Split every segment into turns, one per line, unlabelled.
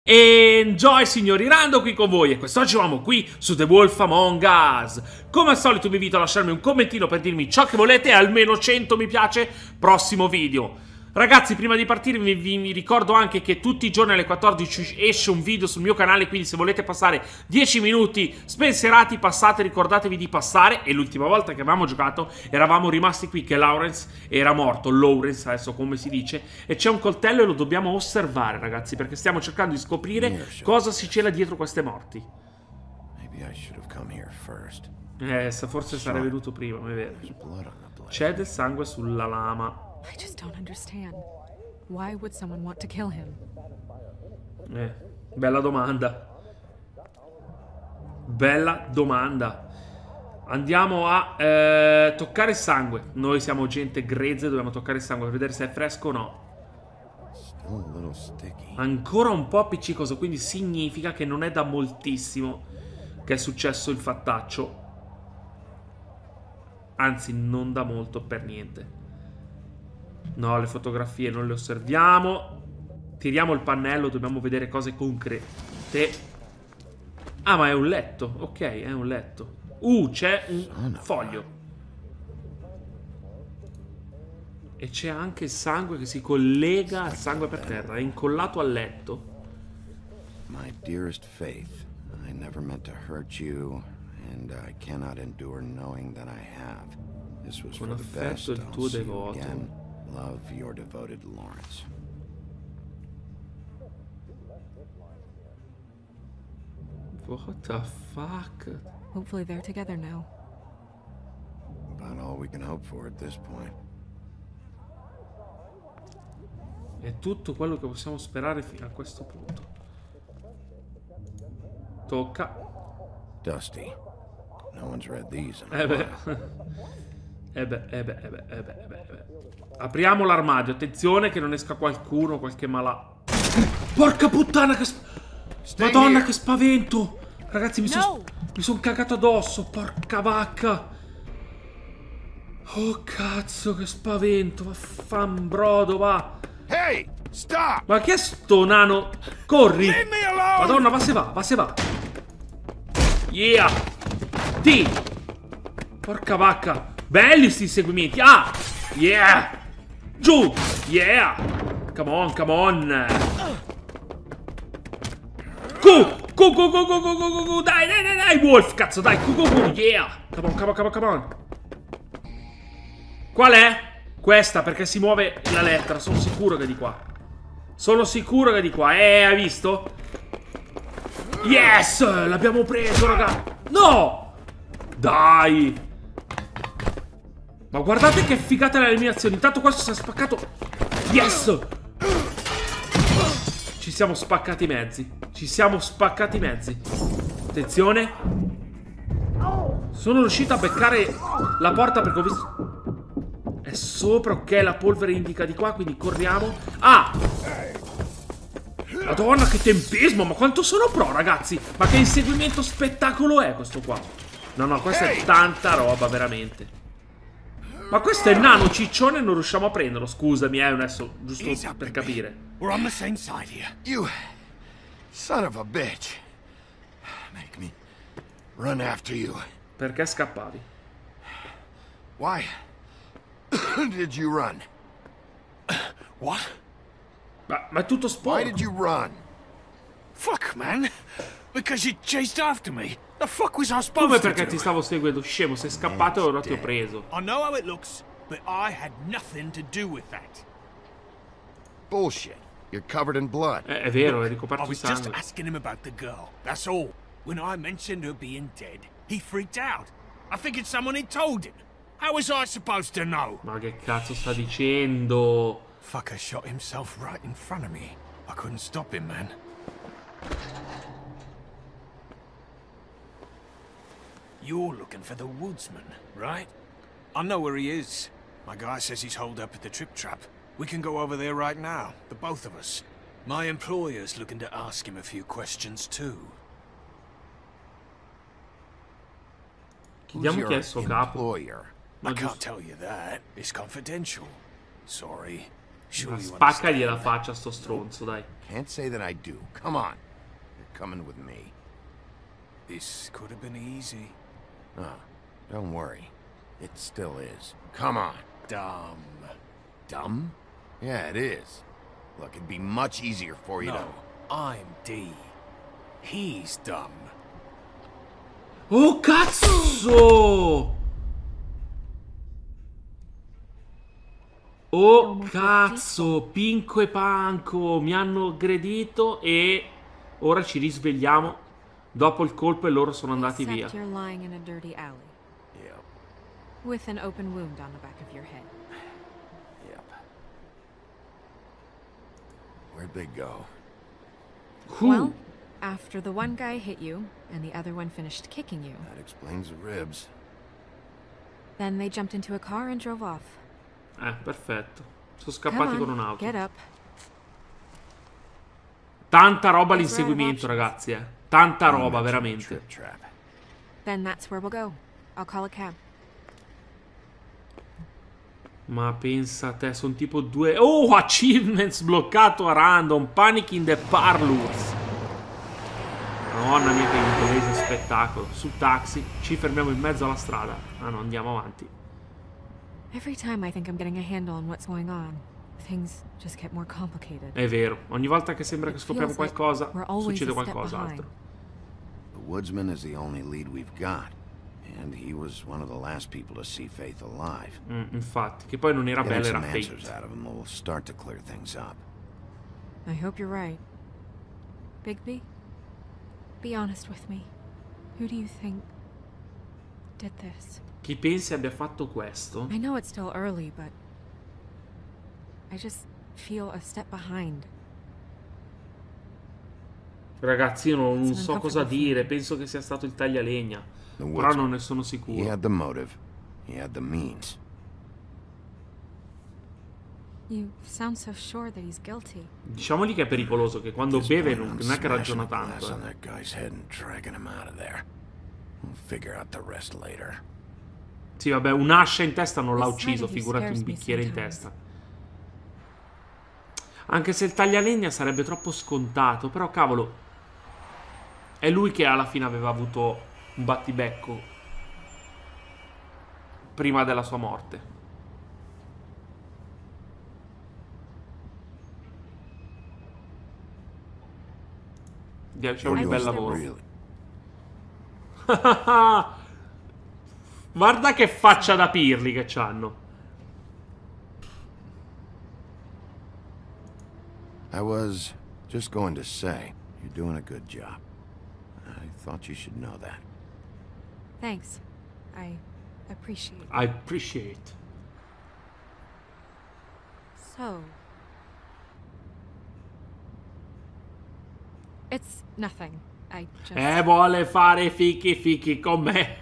Enjoy signori, Rando qui con voi e quest'oggi siamo qui su The Wolf Among Us. Come al solito vi invito a lasciarmi un commentino per dirmi ciò che volete e almeno 100 mi piace prossimo video. Ragazzi, prima di partire vi ricordo anche che tutti i giorni alle 14 esce un video sul mio canale, quindi se volete passare 10 minuti spensierati passate, ricordatevi di passare. E l'ultima volta che avevamo giocato eravamo rimasti qui che Lawrence era morto, Lawrence adesso come si dice, e c'è un coltello e lo dobbiamo osservare ragazzi, perché stiamo cercando di scoprire cosa si cela dietro queste morti. Forse sarei venuto prima, ma è vero. C'è del sangue sulla lama.
I just don't understand. Why would someone want to kill him?
Bella domanda. Bella domanda. Andiamo a toccare il sangue. Noi siamo gente grezza e dobbiamo toccare il sangue per vedere se è fresco o no. Ancora un po' appiccicoso, quindi significa che non è da moltissimo che è successo il fattaccio. Anzi, non da molto per niente. No, le fotografie non le osserviamo. Tiriamo il pannello, dobbiamo vedere cose concrete. Ah, ma è un letto. Ok, è un letto. C'è un foglio. E c'è anche il sangue che si collega al sangue per terra. È incollato al letto.
My dearest Faith, I never meant to hurt you, and I cannot endure knowing that I have. This was for the best.
Il tuo devoto.
Love, your devoted Lawrence.
What the fuck?
Hopefully they're together now.
About all we can hope for at this point.
È tutto quello che possiamo sperare fino a questo punto. Tocca.
Dusty. No one's read these.
Apriamo l'armadio. Attenzione che non esca qualcuno, qualche Porca puttana che Madonna che spavento. Ragazzi mi son cagato addosso. Porca vacca. Oh cazzo che spavento. Vaffanbrodo va.
Hey, stop.
Ma che è sto nano? Corri. Madonna va se va. Yeah. Porca vacca. Belli sti inseguimenti. Ah. Yeah. Giù. Yeah. Come on. Go. Dai, Wolf, cazzo, dai. Go. Yeah. Come on. Qual è? Questa, perché si muove la lettera. Sono sicuro che è di qua. Hai visto? Yes. L'abbiamo preso, raga. No. Dai. Ma guardate che figata l'eliminazione. Intanto questo si è spaccato. Yes. Ci siamo spaccati i mezzi. Attenzione. Sono riuscito a beccare la porta perché ho visto. È sopra, ok, la polvere indica di qua, quindi corriamo. Ah! Madonna che tempismo. Ma quanto sono pro ragazzi. Ma che inseguimento spettacolo è questo qua. No, questa è tanta roba veramente. Ma questo è nano ciccione e non riusciamo a prenderlo. Scusami, adesso, giusto per capire.
We're on the same side here. You son of a bitch. Make me run after you.
Perché scappavi?
Why did you run? What?
Ma è tutto sporco.
Why did you run?
Fuck, man. Because you chased after me. The fuck was I supposed to do?
Come perché ti stavo seguendo, scemo? Sei scappato e ora ti ho preso.
I know how it looks, but I had nothing to do with that.
Bullshit. You're covered in blood.
È vero, è
I
ricoperto di
was just
sangue.
asking him about the girl. That's all. When I mentioned her being dead, he freaked out. I figured someone had told him. How was I supposed to know?
Ma che cazzo sta dicendo?
Fucker shot himself right in front of me. I couldn't stop him, man. You're looking for the woodsman, right? I know where he is. My guy says he's holed up at the Trip Trap. We can go over there right now, the both of us. My employer's looking to ask him a few questions too.
Chiediamo chi è il suo capo.
Employer?
I can't tell you that. It's confidential. Sorry. Surely you
Spaccagli la
understand.
faccia a sto stronzo, dai.
Can't say that I do. Come on. You're coming with me.
This could have been easy.
Oh, don't worry. It still is. Come on.
Dumb.
Dumb? Yeah, it is. Look, it'd be much easier for you
No, I'm D. He's dumb.
Oh, cazzo! Oh, cazzo! Pinco e Panco mi hanno aggredito e ora ci risvegliamo dopo il colpo e loro sono andati via.
Except you're lying in a dirty alley
to. Yep.
with an open wound on the back of your head.
Yep. Where'd they go?
Well, after the one guy hit you and the other one finished kicking you,
That explains the ribs.
then they jumped into a car and drove off.
Perfetto. Sono
Come
scappati
on,
con un'auto.
get up.
Tanta roba
That's
l'inseguimento,
right,
ragazzi, Tanta
You
roba,
mentioned the
veramente.
Trip trap.
Then that's where we'll go. I'll call a cab.
Ma pensa a te, sono tipo due... Oh, achievement sbloccato a random. Panic in the Parlors. Madonna mia, che inglese spettacolo. Sul taxi, ci fermiamo in mezzo alla strada. Ah no, andiamo avanti.
Every time I think I'm getting a handle on what's going on, things just get more complicated.
È vero, ogni volta che sembra che scopriamo
feels like
qualcosa,
we're always
succede
a step
qualcos'altro.
The woodsman is the only lead we've got. And he was one of the last people to see Faith alive.
Infatti, che poi non era
Getting
bella, era
some answers
Faith.
out of him will start to clear things up.
I hope you're right. Bigby, be honest with me. Who do you think did this?
Chi pensi abbia fatto questo?
I know it's still early, but I just feel a step behind.
Ragazzi, io non
It's
so
an
cosa
uncomfortable
dire,
feeling.
penso che sia stato il taglialegna.
The
Però
woodsman.
non ne sono
He
sicuro.
had the motive. He had the means.
You sound so sure that he's guilty.
Diciamogli che è pericoloso, che quando
This
beve
point,
non
I'm
è che ragiona
smashing the glass
tanto.
on that guy's head and dragging him out of there. We'll figure out the rest later.
Sì, vabbè, un'ascia in testa non l'ha
This
ucciso,
side of you
figurati un
scares me
bicchiere in
sometimes.
testa. Anche se il taglialegna sarebbe troppo scontato, però cavolo, è lui che alla fine aveva avuto un battibecco prima della sua morte. Diciamo un bel lavoro.
Really?
Guarda che faccia da pirli che c'hanno.
I was just going to say, you're doing a good job. I thought you should know that.
Thanks. I appreciate it.
I appreciate.
So... It's nothing. I just...
Vuole fare fichi con me.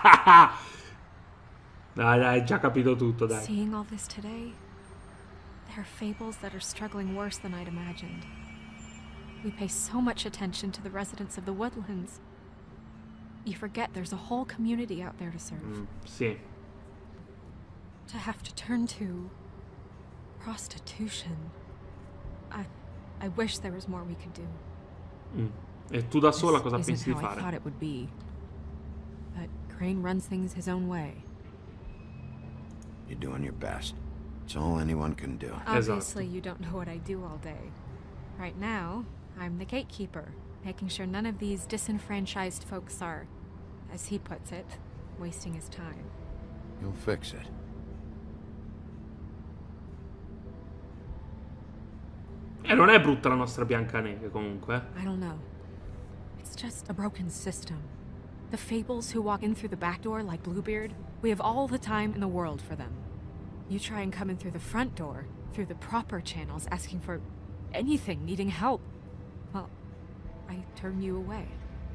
Dai, hai già capito tutto, dai.
Seeing all this today, there are fables that are struggling worse than I'd imagined. We pay so much attention to the residents of the woodlands. You forget there's a whole community out there to serve.
Sì.
To have to turn to prostitution. I wish there was more we could do.
E tu da sola
This
cosa
isn't
pensi di
how I thought
fare?
it would be. But Crane runs things his own way.
You're doing your best. It's all anyone can do.
Obviously, you don't know what I do all day. Right now, I'm the gatekeeper, making sure none of these disenfranchised folks are, as he puts it, wasting his time.
You'll fix it.
E non è brutta la nostra Biancaneve, comunque.
I don't know. It's just a broken system. The fables who walk in through the back door like Bluebeard, we have all the time in the world for them. You try and come in through the front door, through the proper channels, asking for anything, needing help. Well, I turn you away.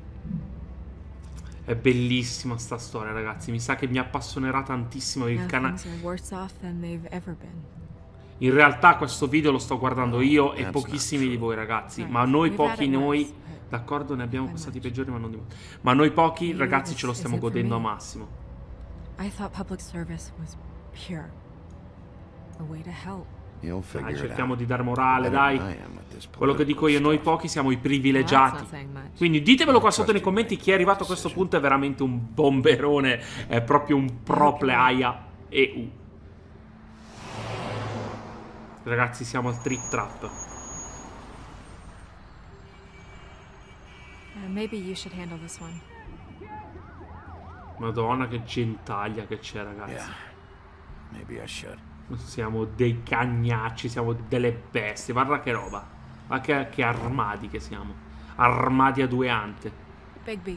È bellissima sta storia, ragazzi. Mi sa che mi appassionerà tantissimo il
Now
canale.
things are worse off than they've ever been.
In realtà questo video lo sto guardando io e
That's
pochissimi
not
di
true.
voi, ragazzi.
Right.
Ma noi
We've
pochi,
had it
noi...
worse, but
D'accordo, ne abbiamo
by
passati
much.
peggiori, ma non di molto. Ma noi pochi,
Maybe
ragazzi, ce lo
this
stiamo
isn't for
godendo a
me.
massimo.
I thought public service was pure. A way to help.
You'll figure
Dai,
it
cerchiamo
out.
di dar morale,
Better
dai.
than I am at this
Quello che dico io,
political
noi
stuff.
pochi siamo i
Well, that's
privilegiati.
not saying much.
Quindi ditemelo qua sotto nei commenti, chi è arrivato a questo punto è veramente un bomberone, è proprio un pro player EU. Ragazzi, siamo al Trick Trap.
Maybe you should handle this one.
Madonna, che gentaglia che c'è, ragazzi.
Yeah, maybe I should.
Siamo dei cagnacci, siamo delle bestie. Guarda che roba. Ma che armadi che siamo. Armadi a due ante.
Bigby.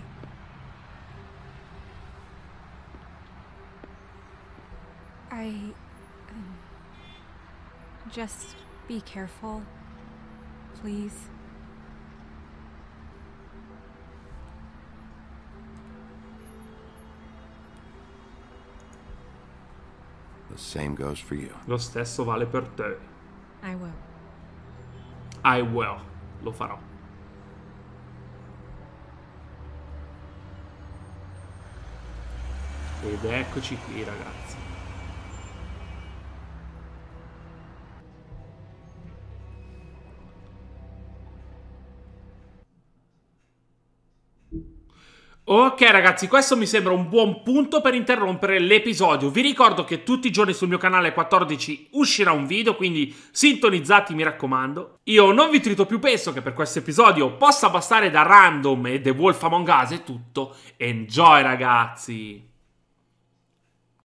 Just be careful, please.
The same goes for you.
Lo stesso vale per te.
I will.
I will. Lo farò. Ed eccoci qui, ragazzi. Ok ragazzi, questo mi sembra un buon punto per interrompere l'episodio. Vi ricordo che tutti i giorni sul mio canale 14 uscirà un video, quindi sintonizzati, mi raccomando. Io non vi trito più, penso che per questo episodio possa bastare da Random e The Wolf Among Us è tutto. Enjoy ragazzi!